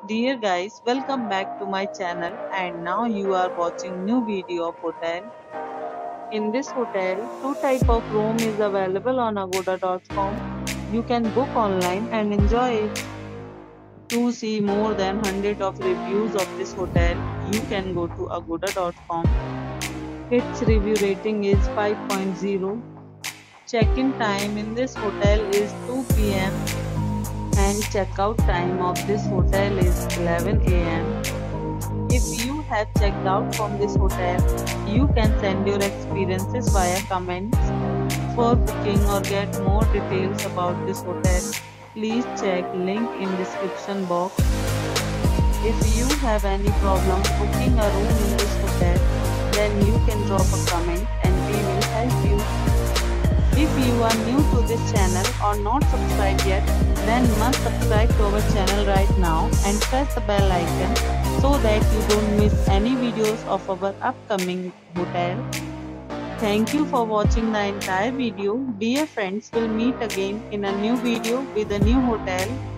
Dear guys, welcome back to my channel and now you are watching new video of hotel. In this hotel, two type of room is available on agoda.com. You can book online and enjoy it. To see more than 100 of reviews of this hotel, you can go to agoda.com. Its review rating is 5.0. Check-in time in this hotel is 2 p.m. and checkout time of this hotel is 11 a.m. If you have checked out from this hotel, you can send your experiences via comments. For booking or get more details about this hotel, please check link in description box. If you have any problem booking a room in this hotel, then you can drop a comment and we will help you. If you are new to this channel or not subscribed yet, then must subscribe to our channel right now and press the bell icon so that you don't miss any videos of our upcoming hotel. Thank you for watching the entire video. Dear friends, we'll meet again in a new video with a new hotel.